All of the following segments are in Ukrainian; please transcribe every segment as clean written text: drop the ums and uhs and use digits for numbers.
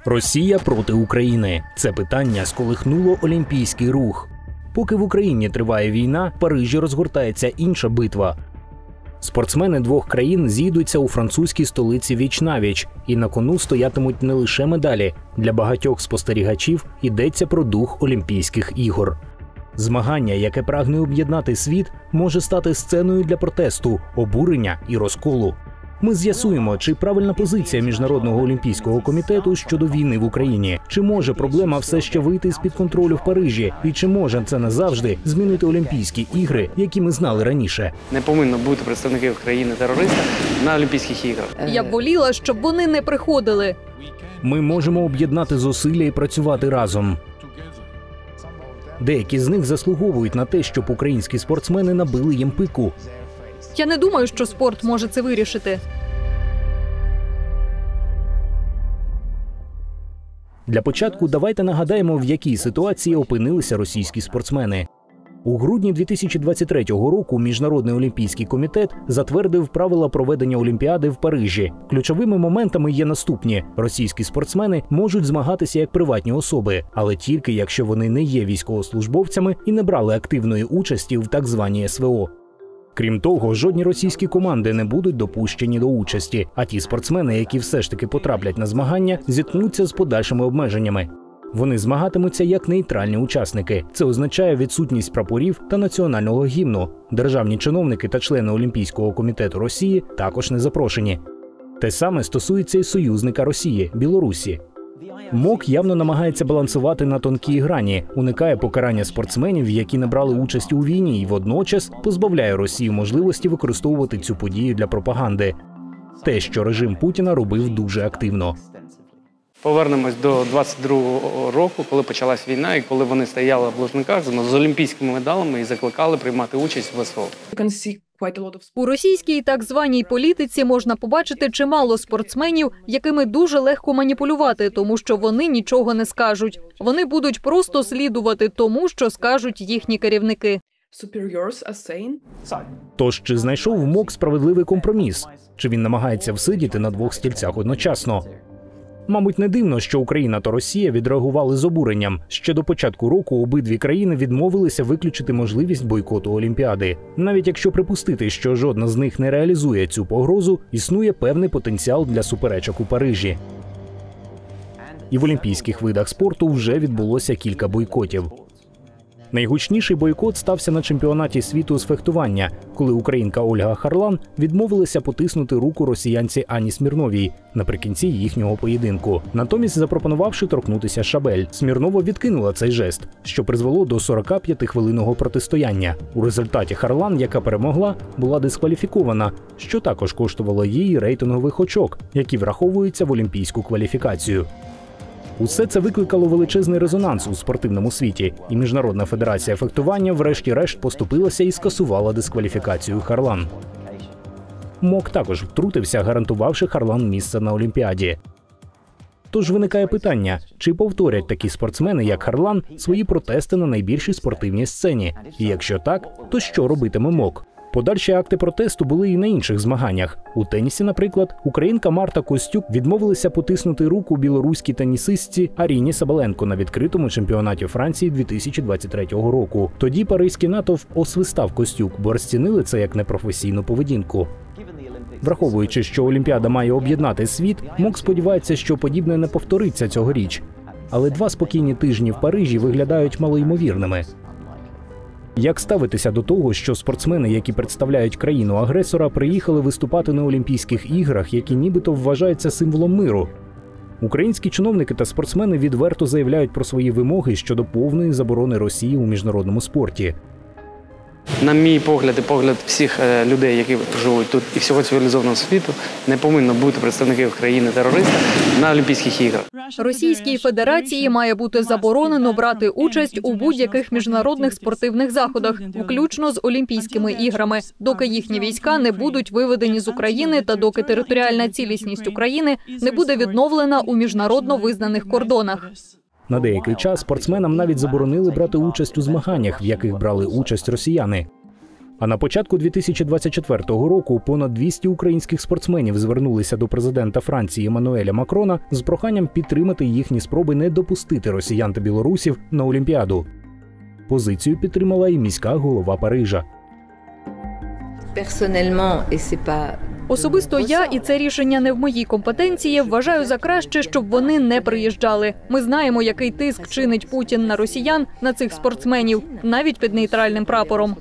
Росія проти України. Це питання сколихнуло олімпійський рух. Поки в Україні триває війна, в Парижі розгортається інша битва. Спортсмени двох країн зійдуться у французькій столиці віч-навіч, і на кону стоятимуть не лише медалі. Для багатьох спостерігачів йдеться про дух Олімпійських ігор. Змагання, яке прагне об'єднати світ, може стати сценою для протесту, обурення і розколу. Ми з'ясуємо, чи правильна позиція Міжнародного олімпійського комітету щодо війни в Україні, чи може проблема все ще вийти з-під контролю в Парижі, і чи може це назавжди змінити Олімпійські ігри, які ми знали раніше. Не повинно бути представників країни-терориста на Олімпійських іграх. Я б воліла, щоб вони не приходили. Ми можемо об'єднати зусилля і працювати разом. Деякі з них заслуговують на те, щоб українські спортсмени набили їм пику. Я не думаю, що спорт може це вирішити. Для початку давайте нагадаємо, в якій ситуації опинилися російські спортсмени. У грудні 2023 року Міжнародний олімпійський комітет затвердив правила проведення Олімпіади в Парижі. Ключовими моментами є наступні. Російські спортсмени можуть змагатися як приватні особи, але тільки якщо вони не є військовослужбовцями і не брали активної участі в так званій СВО. Крім того, жодні російські команди не будуть допущені до участі, а ті спортсмени, які все ж таки потраплять на змагання, зіткнуться з подальшими обмеженнями. Вони змагатимуться як нейтральні учасники. Це означає відсутність прапорів та національного гімну. Державні чиновники та члени Олімпійського комітету Росії також не запрошені. Те саме стосується і союзника Росії – Білорусі. МОК явно намагається балансувати на тонкій грані, уникає покарання спортсменів, які не брали участь у війні, і водночас позбавляє Росію можливості використовувати цю подію для пропаганди. Те, що режим Путіна робив дуже активно. Повернемось до 22-го року, коли почалась війна, і коли вони стояли в Лужниках з олімпійськими медалями і закликали приймати участь в СВО. У російській так званій політиці можна побачити чимало спортсменів, якими дуже легко маніпулювати, тому що вони нічого не скажуть. Вони будуть просто слідувати тому, що скажуть їхні керівники. Тож, чи знайшов МОК справедливий компроміс? Чи він намагається всидіти на двох стільцях одночасно? Мабуть, не дивно, що Україна та Росія відреагували з обуренням. Ще до початку року обидві країни відмовилися виключити можливість бойкоту Олімпіади. Навіть якщо припустити, що жодна з них не реалізує цю погрозу, існує певний потенціал для суперечок у Парижі. І в олімпійських видах спорту вже відбулося кілька бойкотів. Найгучніший бойкот стався на чемпіонаті світу з фехтування, коли українка Ольга Харлан відмовилася потиснути руку росіянці Ані Смірновій наприкінці їхнього поєдинку, натомість запропонувавши торкнутися шабель. Смірнова відкинула цей жест, що призвело до 45-хвилинного протистояння. У результаті Харлан, яка перемогла, була дискваліфікована, що також коштувало їй рейтингових очок, які враховуються в олімпійську кваліфікацію. Усе це викликало величезний резонанс у спортивному світі, і Міжнародна федерація фехтування врешті-решт поступилася і скасувала дискваліфікацію Харлан. МОК також втрутився, гарантувавши Харлан місце на Олімпіаді. Тож виникає питання, чи повторять такі спортсмени, як Харлан, свої протести на найбільшій спортивній сцені? І якщо так, то що робитиме МОК? Подальші акти протесту були і на інших змаганнях. У тенісі, наприклад, українка Марта Костюк відмовилася потиснути руку білоруській тенісистці Аріні Сабаленко на відкритому чемпіонаті Франції 2023 року. Тоді паризький натовп освистав Костюк, бо розцінили це як непрофесійну поведінку. Враховуючи, що Олімпіада має об'єднати світ, МОК сподівається, що подібне не повториться цьогоріч. Але 2 спокійні тижні в Парижі виглядають малоймовірними. Як ставитися до того, що спортсмени, які представляють країну-агресора, приїхали виступати на Олімпійських іграх, які нібито вважаються символом миру? Українські чиновники та спортсмени відверто заявляють про свої вимоги щодо повної заборони Росії у міжнародному спорті. На мій погляд і погляд всіх людей, які живуть тут і всього цивілізованого світу, не повинно бути представників країни-терориста на Олімпійських іграх. Російській Федерації має бути заборонено брати участь у будь-яких міжнародних спортивних заходах, включно з Олімпійськими іграми, доки їхні війська не будуть виведені з України та доки територіальна цілісність України не буде відновлена у міжнародно визнаних кордонах. На деякий час спортсменам навіть заборонили брати участь у змаганнях, в яких брали участь росіяни. А на початку 2024 року понад 200 українських спортсменів звернулися до президента Франції Еммануеля Макрона з проханням підтримати їхні спроби не допустити росіян та білорусів на Олімпіаду. Позицію підтримала і міська голова Парижа. Особисто я, і це рішення не в моїй компетенції, вважаю за краще, щоб вони не приїжджали. Ми знаємо, який тиск чинить Путін на росіян, на цих спортсменів, навіть під нейтральним прапором.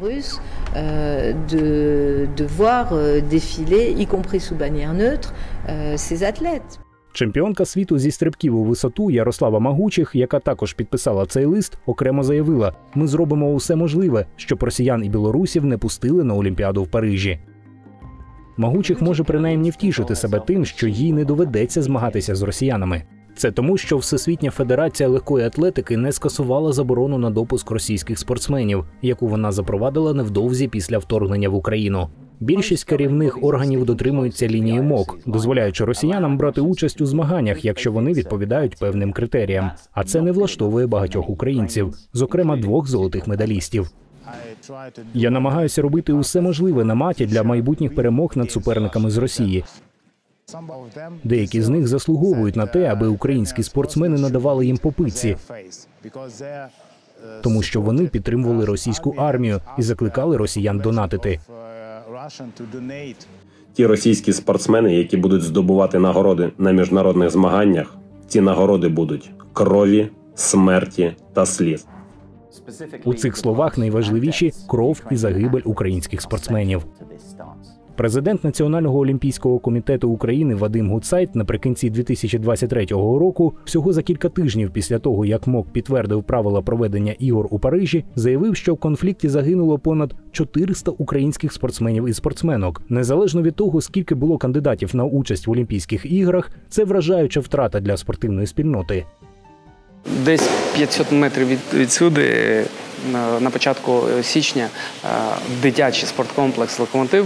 Чемпіонка світу зі стрибків у висоту Ярослава Магучих, яка також підписала цей лист, окремо заявила: «Ми зробимо усе можливе, щоб росіян і білорусів не пустили на Олімпіаду в Парижі». Магучих може принаймні втішити себе тим, що їй не доведеться змагатися з росіянами. Це тому, що Всесвітня федерація легкої атлетики не скасувала заборону на допуск російських спортсменів, яку вона запровадила невдовзі після вторгнення в Україну. Більшість керівних органів дотримуються лінії МОК, дозволяючи росіянам брати участь у змаганнях, якщо вони відповідають певним критеріям. А це не влаштовує багатьох українців, зокрема 2 золотих медалістів. Я намагаюся робити усе можливе на маті для майбутніх перемог над суперниками з Росії. Деякі з них заслуговують на те, аби українські спортсмени надавали їм по пиці, тому що вони підтримували російську армію і закликали росіян донатити. Ті російські спортсмени, які будуть здобувати нагороди на міжнародних змаганнях, ці нагороди будуть крові, смерті та сліз. У цих словах найважливіші – кров і загибель українських спортсменів. Президент Національного олімпійського комітету України Вадим Гутцайт наприкінці 2023 року, всього за кілька тижнів після того, як МОК підтвердив правила проведення ігор у Парижі, заявив, що в конфлікті загинуло понад 400 українських спортсменів і спортсменок. Незалежно від того, скільки було кандидатів на участь в Олімпійських іграх, це вражаюча втрата для спортивної спільноти. Десь 500 метрів відсюди, на початку січня, дитячий спорткомплекс «Локомотив»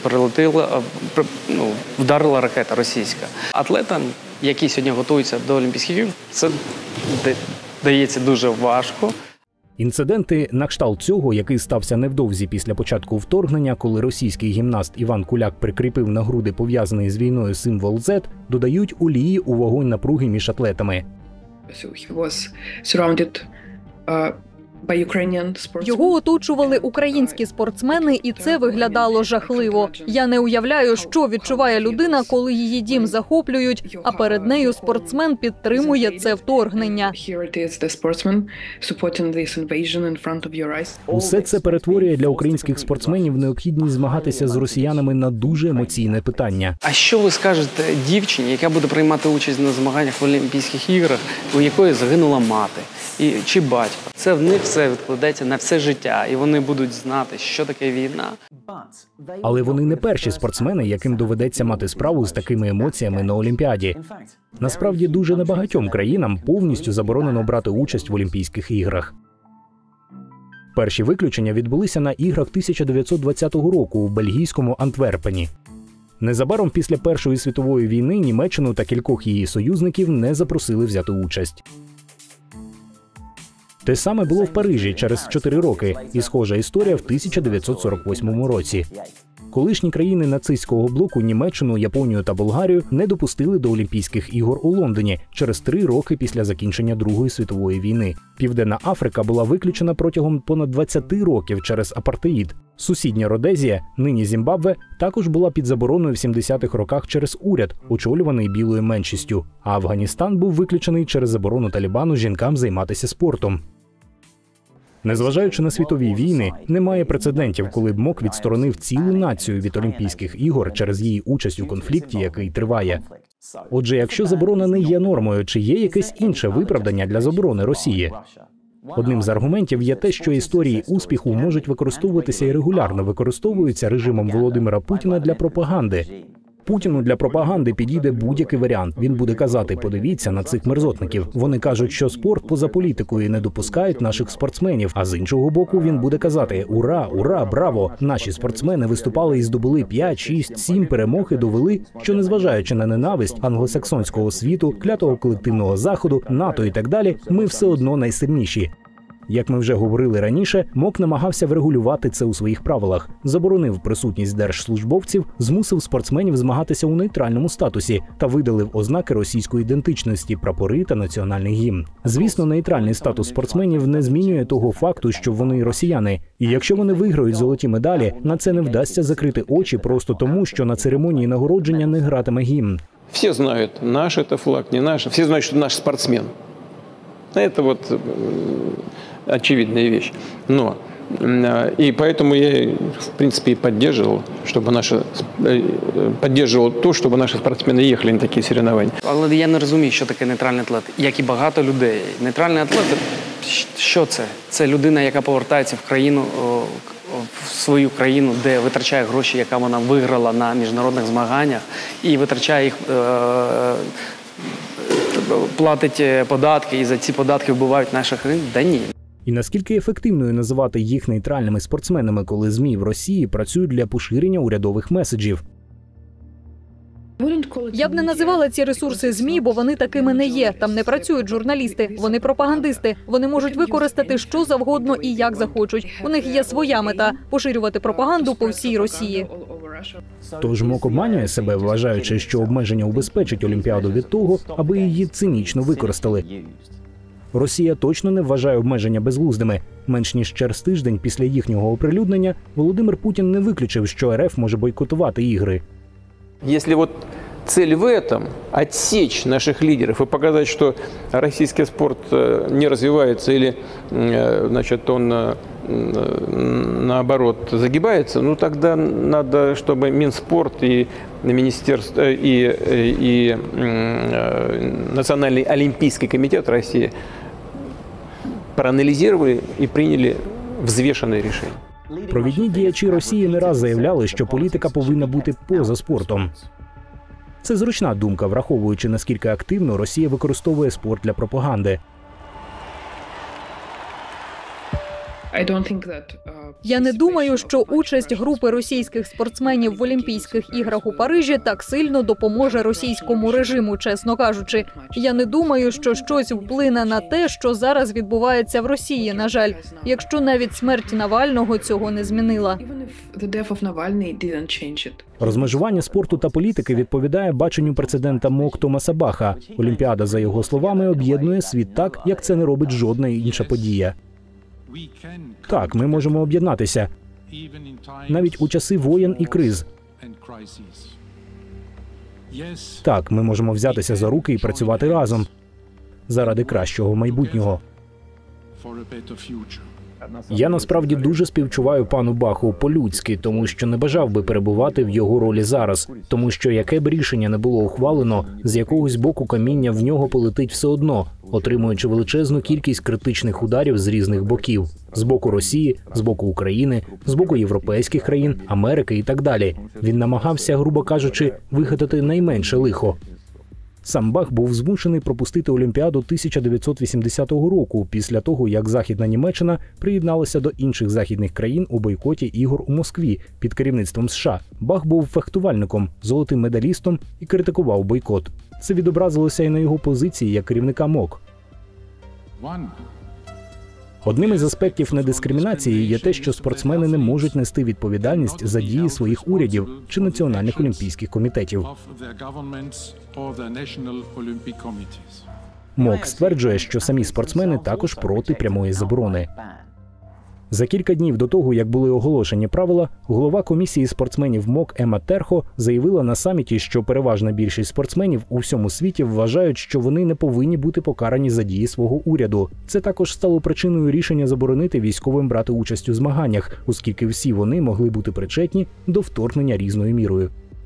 вдарила ракета російська. Атлетам, які сьогодні готуються до Олімпійських ігор, це дається дуже важко. Інциденти на кшталт цього, який стався невдовзі після початку вторгнення, коли російський гімнаст Іван Куляк прикріпив на груди пов'язаний з війною символ Z, додають олії у вогонь напруги між атлетами. Його оточували українські спортсмени, і це виглядало жахливо. Я не уявляю, що відчуває людина, коли її дім захоплюють, а перед нею спортсмен підтримує це вторгнення. Усе це перетворює для українських спортсменів необхідність змагатися з росіянами на дуже емоційне питання. А що ви скажете дівчині, яка буде приймати участь на змаганнях в Олімпійських іграх, у якої загинула мати чи батько? Це в них все відкладеться на все життя, і вони будуть знати, що таке війна. Але вони не перші спортсмени, яким доведеться мати справу з такими емоціями на Олімпіаді. Насправді, дуже небагатьом країнам повністю заборонено брати участь в Олімпійських іграх. Перші виключення відбулися на іграх 1920 року у бельгійському Антверпені. Незабаром після Першої світової війни Німеччину та кількох її союзників не запросили взяти участь. Те саме було в Парижі через 4 роки, і схожа історія в 1948 році. Колишні країни нацистського блоку Німеччину, Японію та Болгарію не допустили до Олімпійських ігор у Лондоні через 3 роки після закінчення Другої світової війни. Південна Африка була виключена протягом понад 20 років через апартеїд. Сусідня Родезія, нині Зімбабве, також була під забороною в 70-х роках через уряд, очолюваний білою меншістю. А Афганістан був виключений через заборону Талібану жінкам займатися спортом. Незважаючи на світові війни, немає прецедентів, коли б МОК відсторонив цілу націю від Олімпійських ігор через її участь у конфлікті, який триває. Отже, якщо заборона не є нормою, чи є якесь інше виправдання для заборони Росії? Одним з аргументів є те, що історії успіху можуть використовуватися і регулярно використовуються режимом Володимира Путіна для пропаганди. Путіну для пропаганди підійде будь-який варіант. Він буде казати: подивіться на цих мерзотників. Вони кажуть, що спорт поза політикою і не допускають наших спортсменів. А з іншого боку, він буде казати: ура, ура, браво! Наші спортсмени виступали і здобули 5, 6, 7 перемог і довели, що незважаючи на ненависть англосаксонського світу, клятого колективного заходу, НАТО і так далі, ми все одно найсильніші. Як ми вже говорили раніше, МОК намагався врегулювати це у своїх правилах, заборонив присутність держслужбовців, змусив спортсменів змагатися у нейтральному статусі та видалив ознаки російської ідентичності, прапори та національний гімн. Звісно, нейтральний статус спортсменів не змінює того факту, що вони росіяни. І якщо вони виграють золоті медалі, на це не вдасться закрити очі просто тому, що на церемонії нагородження не гратиме гімн. Все знают, наш это флаг, не наш. Все знают, что наш спортсмен. Это вот очевидная вещь. Но и поэтому я, в принципе, и поддерживал то, чтобы наши спортсмены ехали на такі соревнования. Але я не розумію, що таке нейтральний атлет, як і багато людей. Нейтральний атлет – що це? Це людина, яка повертається в країну, в свою країну, де витрачає гроші, яка вона виграла на міжнародних змаганнях, і витрачає їх, платить податки, і за ці податки вбивають наших країн? Да ні. І наскільки ефективною називати їх нейтральними спортсменами, коли ЗМІ в Росії працюють для поширення урядових меседжів? Я б не називала ці ресурси ЗМІ, бо вони такими не є. Там не працюють журналісти, вони пропагандисти. Вони можуть використати що завгодно і як захочуть. У них є своя мета – поширювати пропаганду по всій Росії. Тож МОК обманює себе, вважаючи, що обмеження убезпечить Олімпіаду від того, аби її цинічно використали. Росія точно не вважає обмеження безглуздими. Менш ніж через тиждень після їхнього оприлюднення Володимир Путін не виключив, що РФ може бойкотувати ігри. Если вот цель в этом – отсечь наших лидеров и показать, что российский спорт не развивается или, значит, он наоборот загибается, ну тогда надо, чтобы Минспорт и Министерство и Национальный олимпийский комитет России проанализировали и приняли взвешенное решение. Провідні діячі Росії не раз заявляли, що політика повинна бути поза спортом. Це зручна думка, враховуючи, наскільки активно Росія використовує спорт для пропаганди. Я не думаю, що участь групи російських спортсменів в Олімпійських іграх у Парижі так сильно допоможе російському режиму, чесно кажучи. Я не думаю, що щось вплине на те, що зараз відбувається в Росії, на жаль, якщо навіть смерть Навального цього не змінила. Розмежування спорту та політики відповідає баченню прецедента МОК Томаса Баха. Олімпіада, за його словами, об'єднує світ так, як це не робить жодна інша подія. Так, ми можемо об'єднатися, навіть у часи воєн і криз. Так, ми можемо взятися за руки і працювати разом заради кращого майбутнього. Я насправді дуже співчуваю пану Баху по-людськи, тому що не бажав би перебувати в його ролі зараз. Тому що яке б рішення не було ухвалено, з якогось боку каміння в нього полетить все одно, отримуючи величезну кількість критичних ударів з різних боків. З боку Росії, з боку України, з боку європейських країн, Америки і так далі. Він намагався, грубо кажучи, вигадати найменше лихо. Сам Бах був змушений пропустити Олімпіаду 1980 року, після того, як Західна Німеччина приєдналася до інших західних країн у бойкоті ігор у Москві під керівництвом США. Бах був фехтувальником, золотим медалістом і критикував бойкот. Це відобразилося і на його позиції як керівника МОК. Одним із аспектів недискримінації є те, що спортсмени не можуть нести відповідальність за дії своїх урядів чи національних олімпійських комітетів. МОК стверджує, що самі спортсмени також проти прямої заборони. За кілька днів до того, як були оголошені правила, голова комісії спортсменів МОК Ема Терхо заявила на саміті, що переважна більшість спортсменів у всьому світі вважають, що вони не повинні бути покарані за дії свого уряду. Це також стало причиною рішення заборонити військовим брати участь у змаганнях, оскільки всі вони могли бути причетні до вторгнення різною мірою.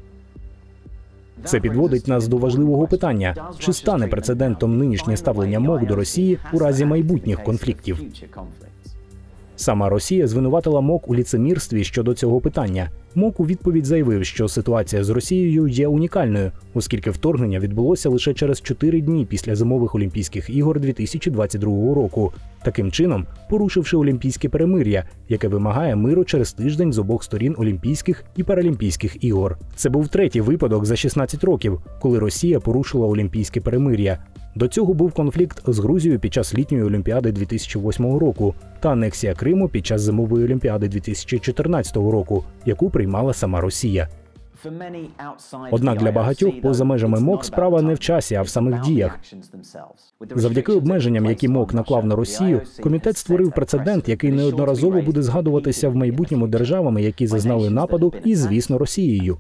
Це підводить нас до важливого питання: чи стане прецедентом нинішнє ставлення МОК до Росії у разі майбутніх конфліктів? Сама Росія звинуватила МОК у ліцемірстві щодо цього питання. МОК у відповідь заявив, що ситуація з Росією є унікальною, оскільки вторгнення відбулося лише через 4 дні після Зимових Олімпійських ігор 2022 року, таким чином порушивши олімпійське перемир'я, яке вимагає миру через тиждень з обох сторін Олімпійських і Паралімпійських ігор. Це був третій випадок за 16 років, коли Росія порушила олімпійське перемир'я. До цього був конфлікт з Грузією під час літньої Олімпіади 2008 року та анексія Криму під час зимової Олімпіади 2014 року, яку приймала сама Росія. Однак для багатьох поза межами МОК справа не в часі, а в самих діях. Завдяки обмеженням, які МОК наклав на Росію, комітет створив прецедент, який неодноразово буде згадуватися в майбутньому державами, які зазнали нападу, і, звісно, Росією.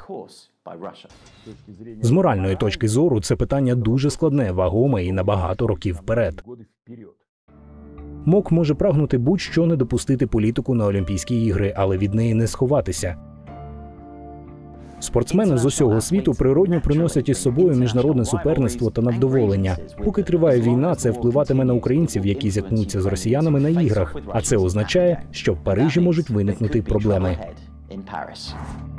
З моральної точки зору це питання дуже складне, вагоме і на багато років вперед. МОК може прагнути будь-що не допустити політику на Олімпійські ігри, але від неї не сховатися. Спортсмени з усього світу природньо приносять із собою міжнародне суперництво та невдоволення. Поки триває війна, це впливатиме на українців, які зіткнуться з росіянами на іграх, а це означає, що в Парижі можуть виникнути проблеми.